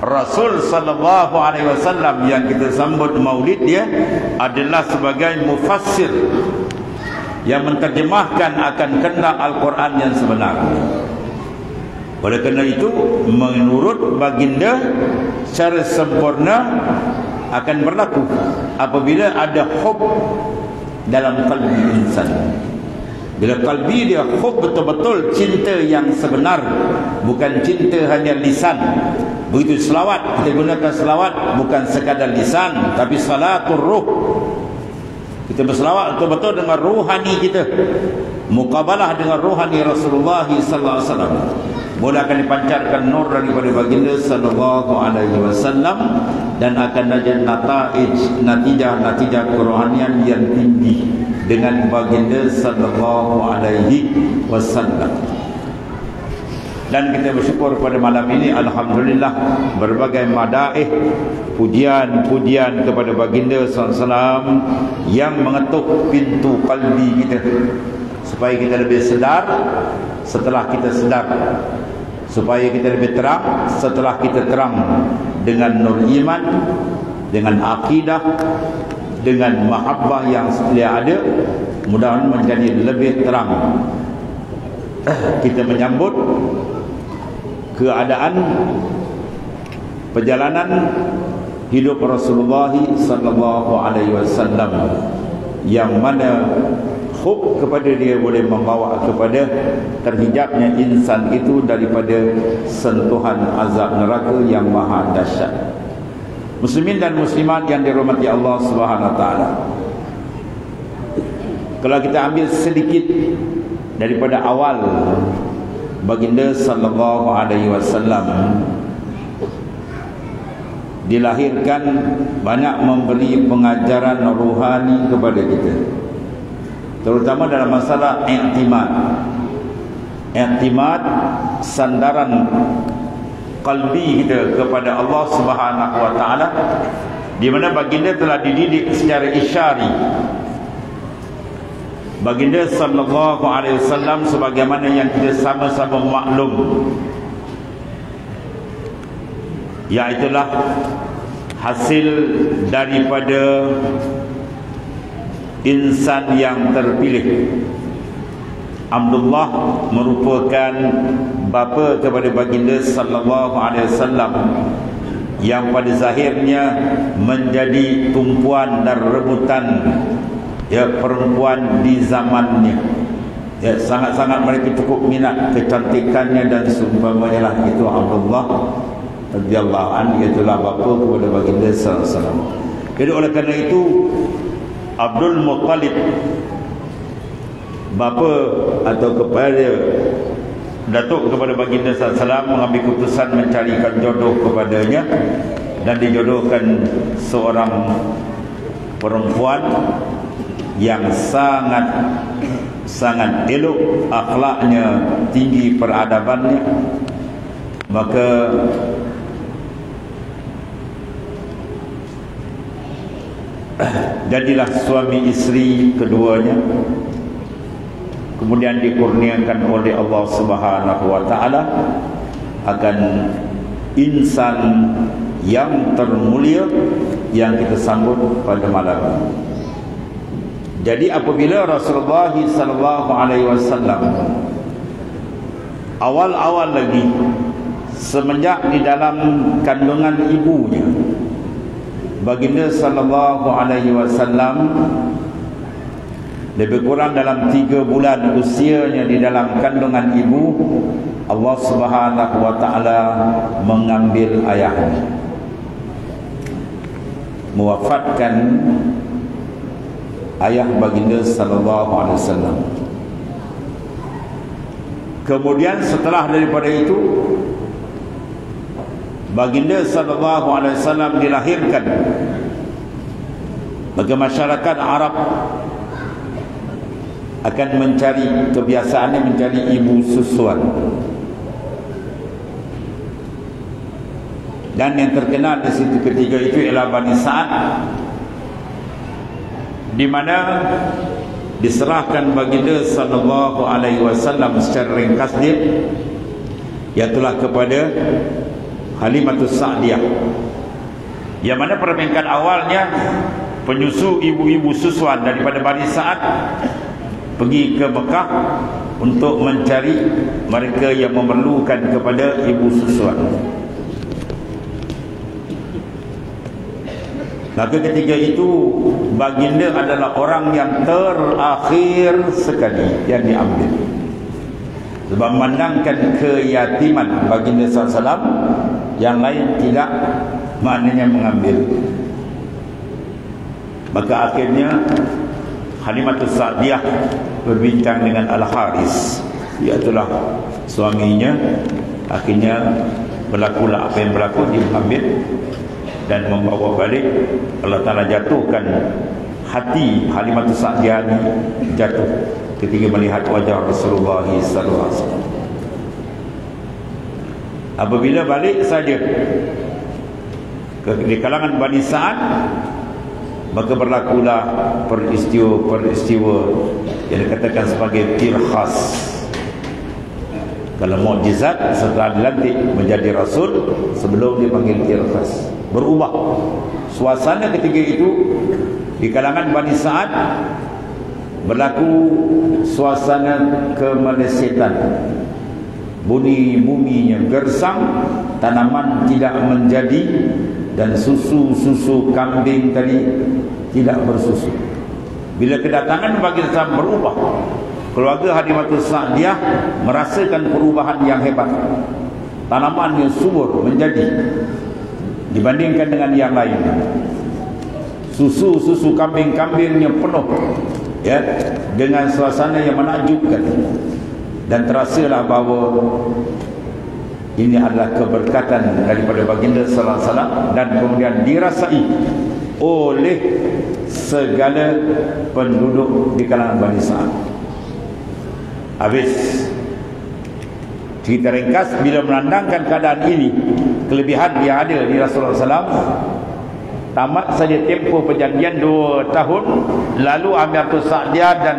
Rasul sallallahu alaihi wasallam yang kita sambut maulid dia adalah sebagai mufassir yang menterjemahkan akan kehendak Al-Quran yang sebenar. Oleh kerana itu, menurut baginda, secara sempurna akan berlaku apabila ada hub dalam kalbi insan. Bila kalbi dia hub betul-betul cinta yang sebenar, bukan cinta hanya lisan. Begitu selawat, kita gunakan selawat bukan sekadar lisan, tapi salatul ruh. Kita berselawat betul-betul dengan ruhani kita, muqabalah dengan ruhani Rasulullah sallallahu alaihi wasallam. Mula akan dipancarkan nur daripada baginda sallallahu alaihi wasallam dan akan ada natijah kerohanian yang tinggi dengan baginda sallallahu alaihi wasallam. Dan kita bersyukur pada malam ini, alhamdulillah, berbagai madaih, pujian-pujian kepada baginda SAW yang mengetuk pintu kalbi kita supaya kita lebih sedar setelah kita sedar, supaya kita lebih terang setelah kita terang, dengan nur iman, dengan akidah, dengan mahabbah yang setia ada, mudah-mudahan menjadi lebih terang. Kita menyambut keadaan perjalanan hidup Rasulullah sallallahu alaihi wasallam yang mana hub kepada dia boleh membawa kepada terhijabnya insan itu daripada sentuhan azab neraka yang maha dahsyat. Muslimin dan muslimat yang dirahmati Allah Subhanahu wa taala, kalau kita ambil sedikit daripada awal baginda sallallahu alaihi wasallam dilahirkan, banyak memberi pengajaran rohani kepada kita, terutama dalam masalah i'timad, sandaran qalbi kita kepada Allah Subhanahu wa taala, di mana baginda telah dididik secara isyari. Baginda sallallahu alaihi wasallam sebagaimana yang kita sama-sama maklum, iaitulah hasil daripada insan yang terpilih. Abdullah merupakan bapa kepada baginda sallallahu alaihi wasallam yang pada zahirnya menjadi tumpuan dan rebutan perempuan di zamannya. Sangat-sangat mereka cukup minat kecantikannya dan seumpamanya lah. Itu Abdullah radhiyallahu anhu, itulah bapa kepada baginda sallallahu alaihi wasallam. Jadi oleh kerana itu, Abdul Muttalib, bapa atau kepada datuk kepada baginda sallallahu alaihi wasallam, mengambil keputusan mencarikan jodoh kepadanya, dan dijodohkan seorang perempuan yang sangat elok akhlaknya, tinggi peradabannya. Maka jadilah suami isteri keduanya. Kemudian dikurniakan oleh Allah Subhanahu wa taala akan insan yang termulia yang kita sambut pada malam ini. Jadi apabila Rasulullah sallallahu alaihi wasallam awal-awal lagi, semenjak di dalam kandungan ibunya, baginda sallallahu alaihi wasallam lebih kurang dalam 3 bulan usianya di dalam kandungan ibu, Allah Subhanahu wa taala mengambil ayahnya, mewafatkan ayah baginda sallallahu alaihi wasallam. Kemudian setelah daripada itu, baginda sallallahu alaihi wasallam dilahirkan. Maka masyarakat Arab akan mencari, kebiasaannya mencari ibu susuan. Dan yang terkenal di situ ketika itu ialah Bani Sa'ad, di mana diserahkan baginda sallallahu alaihi wasallam secara ringkas dia, iaitulah kepada Halimatus Sa'diyah, yang mana perbankan awalnya penyusu ibu-ibu susuan daripada Bani Sa'ad pergi ke Mekah untuk mencari mereka yang memerlukan kepada ibu susuan. Maka ketika itu baginda adalah orang yang terakhir sekali yang diambil, sebab memandangkan keyatiman baginda SAW, yang lain tidak maknanya mengambil. Maka akhirnya Halimatus Sa'diyah berbincang dengan Al-Haris, iaitulah suaminya. Akhirnya berlakulah apa yang berlaku, dia ambil dan membawa balik. Allah Ta'ala jatuhkan hati Halimatus Sa'diyah ini, jatuh ketika melihat wajah Rasulullah SAW. Apabila balik saja di kalangan Bani Sa'ad, maka berlakulah peristiwa yang dikatakan sebagai tirhas. Kalau mukjizat setelah dilantik menjadi rasul, sebelum dipanggil tirhas, berubah suasana ketika itu di kalangan Bani Sa'ad. Berlaku suasana kemelesetan, bunyi-bunyinya gersang, tanaman tidak menjadi, dan susu kambing tadi tidak bersusu. Bila kedatangan baginda SAW berubah, keluarga Halimatus Sa'diyah merasakan perubahan yang hebat. Tanaman yang subur menjadi dibandingkan dengan yang lain. Susu kambing-kambingnya penuh, ya, dengan suasana yang menakjubkan. Dan terasalah bahawa ini adalah keberkatan daripada baginda sallallahu alaihi wasallam, dan kemudian dirasai oleh segala penduduk di kalangan Bani Sa'ad. Habis cerita ringkas, bila menandangkan keadaan ini, kelebihan yang ada di Rasulullah SAW, tamat saja tempoh perjanjian 2 tahun, lalu Halimatus Sa'diyah dan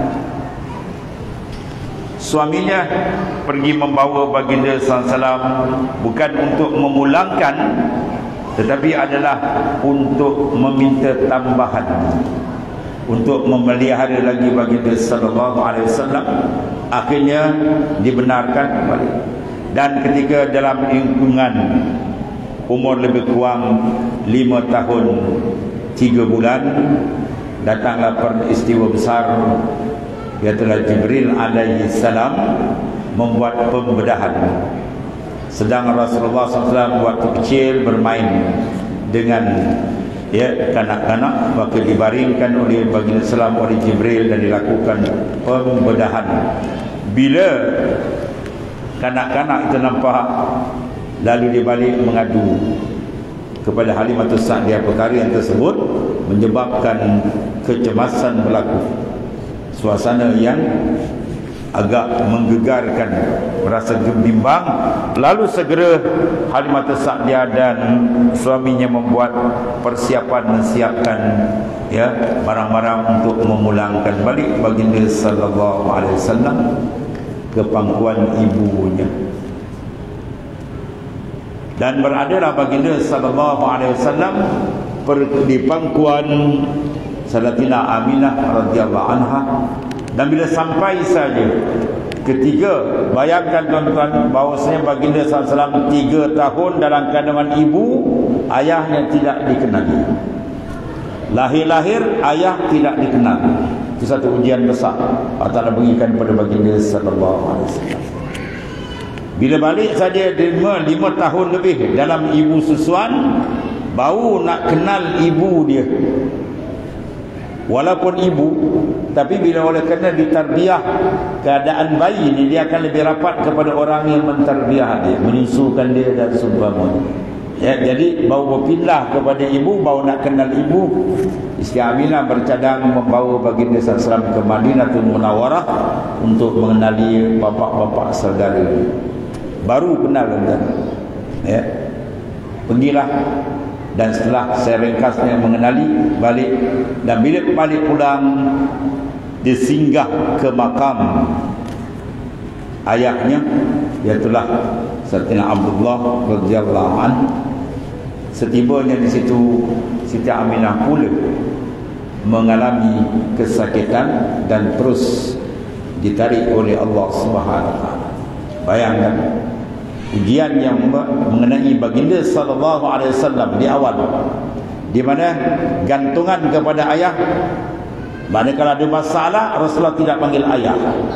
suaminya pergi membawa baginda SAW, bukan untuk memulangkan, tetapi adalah untuk meminta tambahan, untuk memelihara lagi baginda SAW. Akhirnya dibenarkan kembali. Dan ketika dalam lingkungan umur lebih kurang 5 tahun 3 bulan, datanglah peristiwa besar, iaitulah Jibril alaihi salam membuat pembedahan. Sedang Rasulullah SAW waktu kecil bermain dengan kanak-kanak, maka dibaringkan oleh baginda salam oleh Jibril dan dilakukan pembedahan. Bila kanak-kanak itu nampak, lalu dia balik mengadu kepada Halimatus Sa'diyah perkara yang tersebut, menyebabkan kecemasan berlaku, suasana yang agak menggegarkan, merasa bimbang. Lalu segera Halimatus Sa'diyah dan suaminya membuat persiapan, menyiapkan barang-barang untuk memulangkan balik baginda sallallahu alaihi wasallam ke pangkuan ibunya. Dan beradalah baginda sallallahu alaihi wasallam di pangkuan Sayyidatina Aminah radhiyallahu anha. Dan bila sampai saja ketiga, bayangkan tuan-tuan, bahawasanya baginda SAW 3 tahun dalam kandungan ibu, ayahnya tidak dikenali. Lahir-lahir ayah tidak dikenal. Itu satu ujian besar Allah Ta'ala berikan kepada baginda SAW. Bila balik saja 5 tahun lebih dalam ibu susuan, baru nak kenal ibu dia. Walaupun ibu, tapi bila oleh kerana ditarbiah keadaan bayi ni, dia akan lebih rapat kepada orang yang mentarbiah dia, menyusukan dia dan seumpamanya. Jadi baru berpindah kepada ibu, baru nak kenal ibu. Isteri Aminah bercadang membawa baginda SAW ke Madinatul Munawwarah untuk mengenali bapak-bapak saudara. Baru kenal kan? Pergilah. Dan setelah saya ringkasnya mengenali, balik. Dan bila balik pulang, dia singgah ke makam ayahnya, iaitulah Sayyidina Abdullah radhiyallahu anhu. Setibanya di situ, Siti Aminah pula mengalami kesakitan dan terus ditarik oleh Allah Subhanahu wa taala. Bayangkan ujian yang mengenai baginda sallallahu alaihi wasallam di awal, di mana gantungan kepada ayah. Manakala ada masalah, Rasulullah tidak panggil ayah,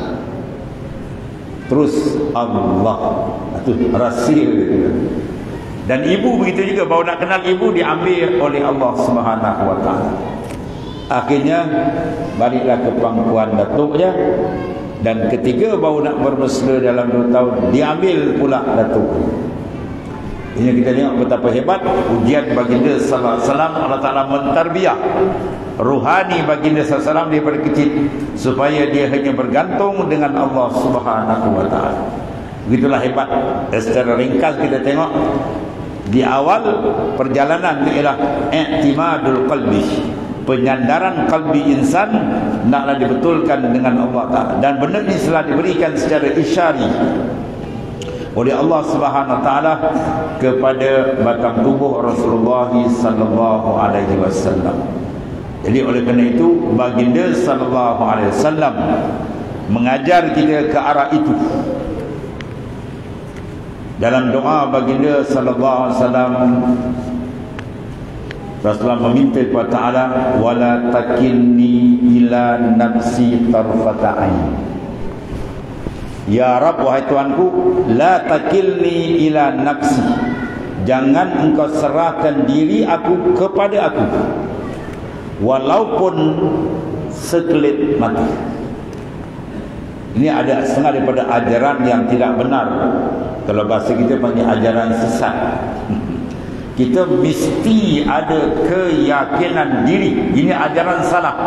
terus Allah. Itu rahsia. Dan ibu begitu juga, baru nak kenal ibu diambil oleh Allah Subhanahu wa taala. Akhirnya baliklah ke pangkuan datuknya, dan ketiga baru nak bermesra dalam 2 tahun diambil pula datuk. Ini kita tengok betapa hebat ujian baginda sallallahu alaihi wasallam. Allah Taala mentarbiah rohani baginda sallallahu alaihi wasallam daripada kecil supaya dia hanya bergantung dengan Allah Subhanahu wa taala. Begitulah hebat. Secara ringkas kita tengok di awal perjalanan ialah i'timadul qalbi, penyandaran kalbi insan naklah dibetulkan dengan Allah Ta'ala. Dan benda ini telah diberikan secara isyari oleh Allah Subhanahu Wa Ta'ala kepada batang tubuh Rasulullah sallallahu alaihi wasallam. Jadi oleh kerana itu baginda sallallahu alaihi wasallam mengajar kita ke arah itu. Dalam doa baginda sallallahu alaihi wasallam, Rasulullah meminta kepada Ta'ala, wala takilni ila nafsi tarfata ain. Ya Rabb, wahai Tuhanku, la takilni ila nafsi, jangan engkau serahkan diri aku kepada aku walaupun sekelip mata. Ini ada setengah daripada ajaran yang tidak benar. Kalau bahasa kita panggil ajaran sesat. Kita mesti ada keyakinan diri. Ini ajaran salah.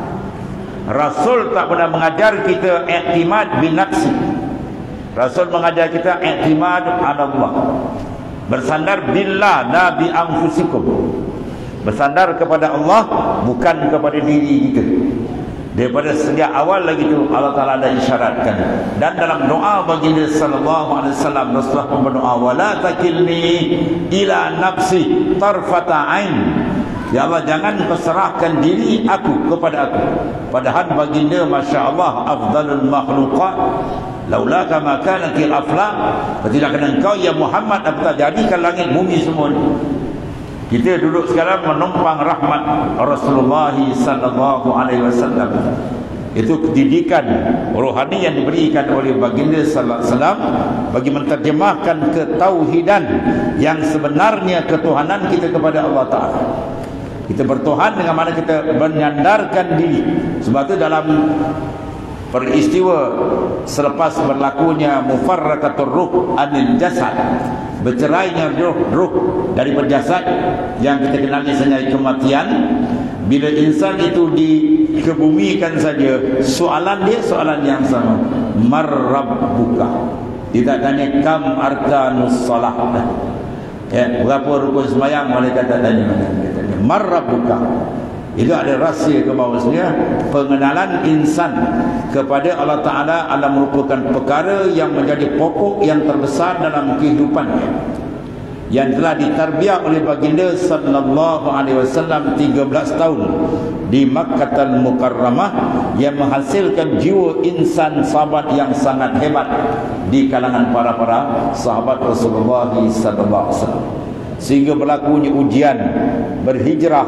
Rasul tak pernah mengajar kita i'timad bin nafsi. Rasul mengajar kita i'timad ala Allah. Bersandar billah la bi anfusikum. Bersandar kepada Allah, bukan kepada diri kita. Daripada sejak awal lagi tu Allah Ta'ala ada isyaratkan. Dan dalam doa baginda sallallahu alaihi wasallam, Rasulullah berdoa, wala takilni ila nafsi tarfata ain. Ya Allah, jangan kau serahkan diri aku kepada aku. Padahal baginda masya-Allah afdalul makhluqat. Laula kama kanatil aflaq, tidak kena engkau ya Muhammad apatah jadikan langit bumi semua ni. Kita duduk sekarang menumpang rahmat Rasulullah sallallahu alaihi wasallam. Itu didikan rohani yang diberikan oleh baginda sallallahu alaihi wasallam bagi menterjemahkan ketauhidan yang sebenarnya ketuhanan kita kepada Allah Ta'ala. Kita bertuhan dengan mana kita menyandarkan diri. Sebab itu dalam peristiwa selepas berlakunya mufarraqatur ruh anil jasad, bercerainya ruh dari jasad yang kita kenali sebagai kematian, bila insan itu dikebumikan saja, soalan dia soalan yang sama, marrabbuka. Tidak tanya kam arkanus salah, ya, berapa rukun sembahyang, mereka tak tanya, marrabbuka. Itu ada rahsia ke bawahnya. Pengenalan insan kepada Allah Ta'ala adalah merupakan perkara yang menjadi pokok yang terbesar dalam kehidupannya, yang telah ditarbiah oleh baginda sallallahu alaihi wasallam 13 tahun di Makkahul Mukarramah, yang menghasilkan jiwa insan sahabat yang sangat hebat di kalangan para sahabat Rasulullah sallallahu alaihi wasallam. Sehingga berlakunya ujian berhijrah.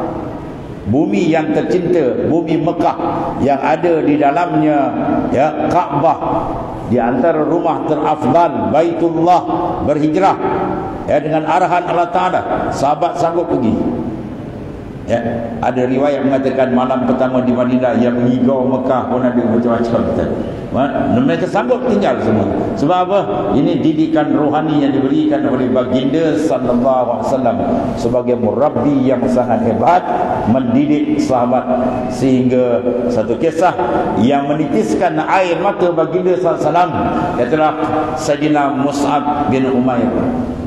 Bumi yang tercinta, bumi Mekah yang ada di dalamnya, ya, Kaabah, di antara rumah terafdal Baitullah, berhijrah, ya, dengan arahan Allah Ta'ala. Sahabat sanggup pergi, ya. Ada riwayat mengatakan malam pertama di Madinah yang mengigau Mekah pun ada macam-macam. Mereka sanggup tinggal semua. Sebab apa? Ini didikan rohani yang diberikan oleh baginda sallallahu alaihi wasallam sebagai murabbi yang sangat hebat, mendidik sahabat. Sehingga satu kisah yang menitiskan air mata baginda sallallahu alaihi wasallam, ialah Sayyidina Mus'ab bin Umair.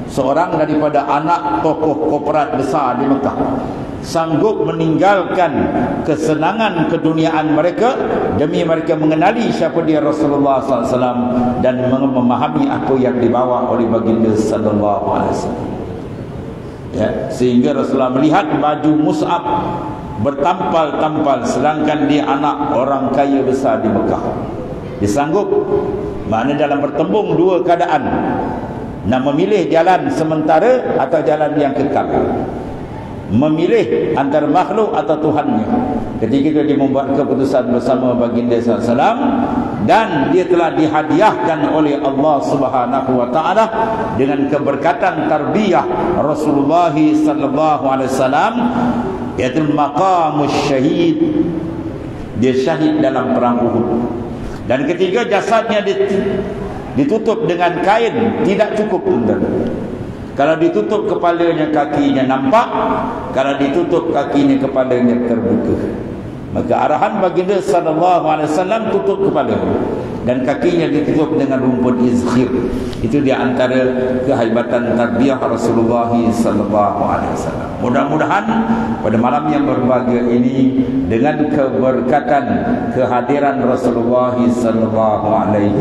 seorang daripada anak tokoh korporat besar di Mekah sanggup meninggalkan kesenangan keduniaan mereka demi mereka mengenali siapa dia Rasulullah SAW dan memahami apa yang dibawa oleh baginda sallallahu alaihi wasallam. Ya, sehingga Rasulullah melihat baju Mus'ab bertampal-tampal sedangkan dia anak orang kaya besar di Mekah. Dia sanggup, makna dalam bertembung dua keadaan, nak memilih jalan sementara atau jalan yang kekal, memilih antara makhluk atau Tuhannya. Ketika itu dia membuat keputusan bersama baginda SAW dan dia telah dihadiahkan oleh Allah Subhanahu wa taala dengan keberkatan tarbiyah Rasulullah sallallahu alaihi wasallam, iaitu maqamus syahid. Dia syahid dalam perang Uhud. Dan ketiga, jasadnya ditutup dengan kain, tidak cukup tuan. Kalau ditutup kepalanya, kakinya nampak. Kalau ditutup kakinya, kepalanya terbuka. Maka arahan baginda sallallahu alaihi wasallam tutup kepalanya dan kakinya ditutup dengan rumput izkhir. Itu di antara kehebatan tarbiyah Rasulullah sallallahu alaihi wasallam. Mudah-mudahan pada malam yang berbahagia ini dengan keberkatan kehadiran Rasulullah sallallahu alaihi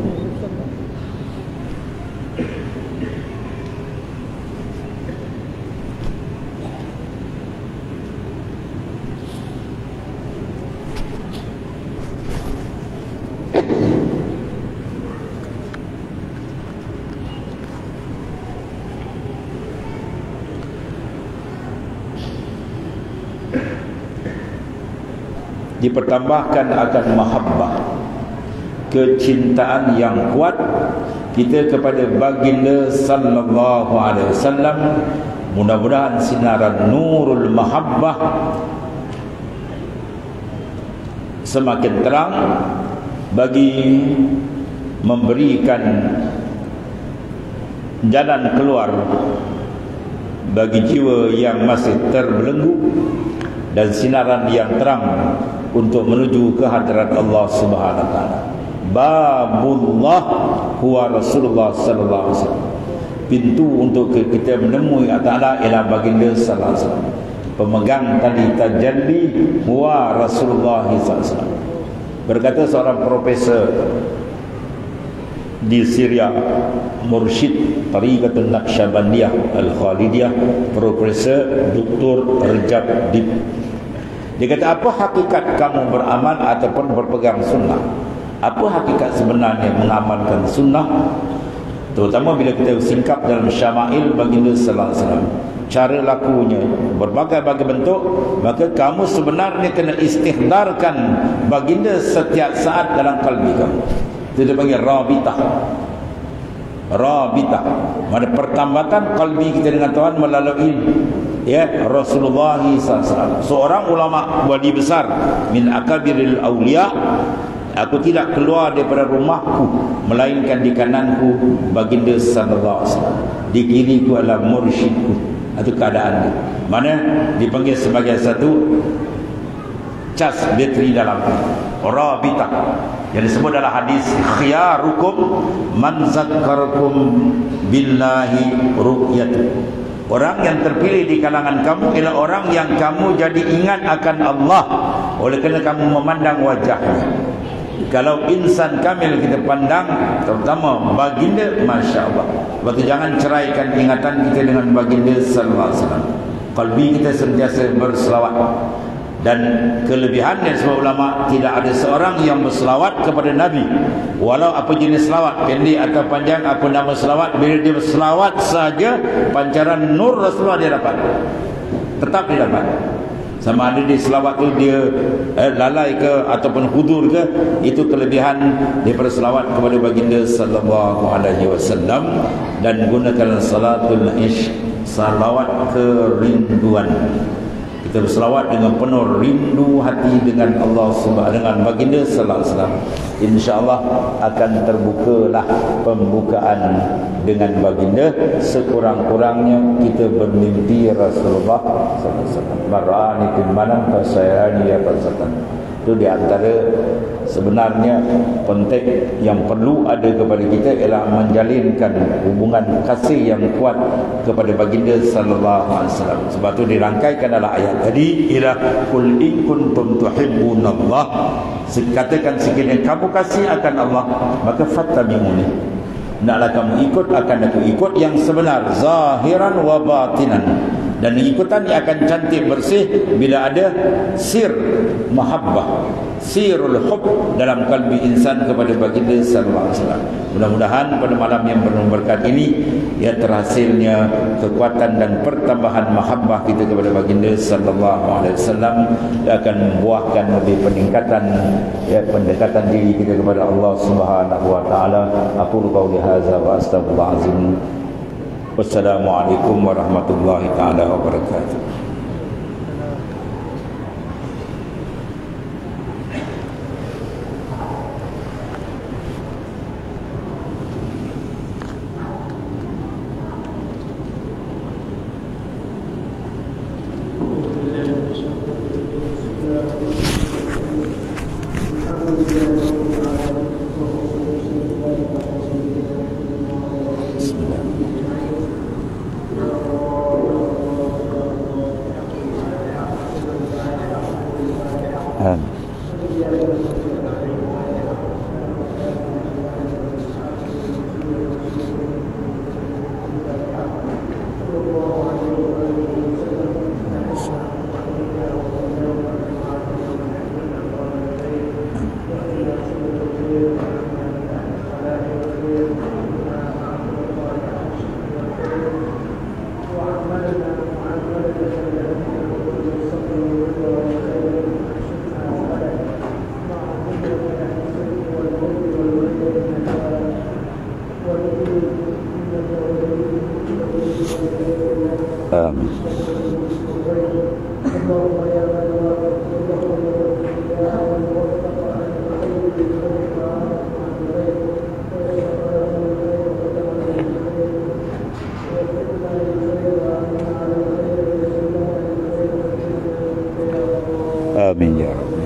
dipertambahkan akan mahabbah, kecintaan yang kuat kita kepada baginda sallallahu alaihi wasallam. Mudah-mudahan sinaran nurul mahabbah semakin terang bagi memberikan jalan keluar bagi jiwa yang masih terbelenggu dan sinaran yang terang untuk menuju ke hadirat Allah Subhanahu wa taala. Babullah huwa Rasulullah sallallahu alaihi wasallam. Pintu untuk kita menemui Allah Taala ialah baginda sallallahu alaihi wasallam. Pemegang tali tajalli huwa Rasulullah sallallahu alaihi wasallam. Berkata seorang profesor di Syria, mursyid Tariqatun Naqsyabandiyah Al-Khalidiyah, Profesor Dr. Rajab Dib. Dia kata, apa hakikat kamu beramal ataupun berpegang sunnah? Apa hakikat sebenarnya mengamalkan sunnah? Terutama bila kita singkap dalam syama'il baginda sallallahu alaihi wasallam, cara lakunya berbagai-bagai bentuk, maka kamu sebenarnya kena istihdarkan baginda setiap saat dalam kalbi kamu. Itu dia panggil rabitah. Rabitah, mana pertambatan kalbi kita dengan Tuhan melalui Rasulullah SAW. Seorang ulama wali besar min akabiril awliya, aku tidak keluar daripada rumahku melainkan di kananku baginda sallallahu alaihi wasallam, di kiriku adalah mursyidku. Itu keadaan dia. Mana dipanggil sebagai satu cas bateri dalam rabitah yang disebut dalam hadis, khiyarukum man zakkarakum billahi ru'yatu. Orang yang terpilih di kalangan kamu ialah orang yang kamu jadi ingat akan Allah oleh kerana kamu memandang wajahnya. Kalau insan kamil kita pandang, terutama baginda, Masya Allah. Sebab itu jangan ceraikan ingatan kita dengan baginda sallallahu alaihi wasallam. Qalbi kita sentiasa berselawat. Dan kelebihannya sebab ulama, tidak ada seorang yang berselawat kepada Nabi, walau apa jenis selawat, pendek atau panjang, apa nama selawat, bila dia berselawat saja, pancaran nur Rasulullah dia dapat, tetap dia dapat. Sama ada di selawat tu dia lalai ke ataupun hudur ke, itu kelebihan daripada selawat kepada baginda sallallahu alaihi wasallam. Dan gunakan salatul isyq, salawat kerinduan. Kita berselawat dengan penuh rindu hati dengan Allah Subhanahu, dengan baginda sallallahu alaihi wasallam. Insyaallah akan terbukalah pembukaan dengan baginda. Sekurang-kurangnya kita bermimpi Rasulullah sallallahu alaihi wasallam. Marani fil manam fasayani ya fasatan. Itu di antara Sebenarnya kontak yang perlu ada kepada kita ialah menjalinkan hubungan kasih yang kuat kepada baginda sallallahu alaihi wasallam. Sebab tu dirangkaikan dalam ayat tadi, ialah qul in kuntum tuhibbunallah, katakan sekiranya kamu kasih akan Allah, maka fattabi'uni, naklah kamu ikut akan aku ikut yang sebenar, zahiran wa batinan. Dan ikutan yang akan cantik bersih bila ada sir mahabbah, sirul hub dalam kalbi insan kepada baginda sallallahu alaihi wasallam. Mudah-mudahan pada malam yang penuh berkat ini ya terhasilnya kekuatan dan pertambahan mahabbah kita kepada baginda sallallahu alaihi wasallam, akan membuahkan lebih peningkatan ya pendekatan diri kita kepada Allah Subhanahu wa taala. Aku qauli hadza wa astaghfirullahalazim. Wassalamualaikum warahmatullahi taala wabarakatuh. Amin ya Rabbi.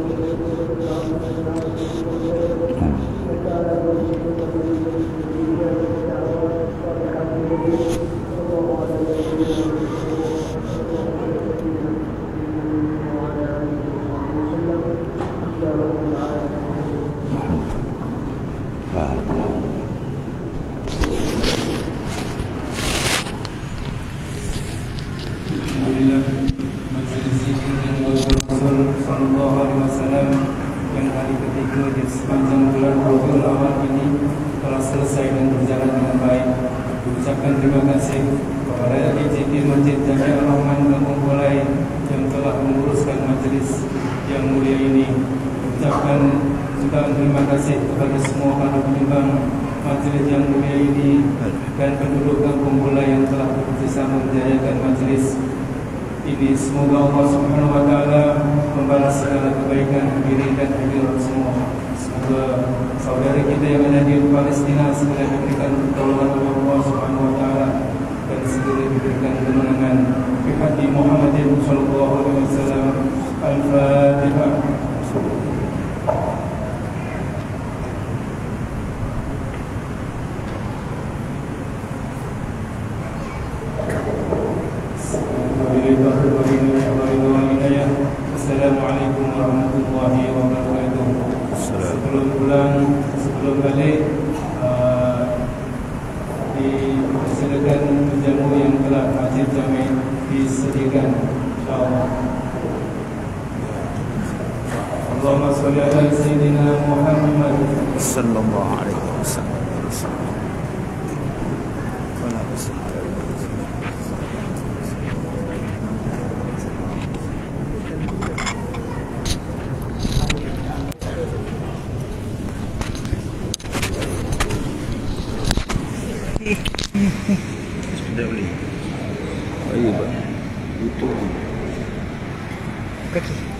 Semoga Allah Subhanahu wa taala membalas segala kebaikan diri dan hadirat semua. Semoga saudara kita yang ada di Palestina segera diberikan pertolongan oleh Allah Subhanahu wa taala dan segera diberikan kemenangan. Bi hadi Muhammadin sallallahu alaihi wasallam. Al-Fatihah. Assalamualaikum warahmatullahi wabarakatuh. Sebelum balik dipersilakan jamu yang telah Masjid Jami disediakan, insyaallah. Allahumma shalli ala sayyidina Muhammad sallallahu alaihi wasallam. Sudah boleh. Ayo, Pak. Itu kaki.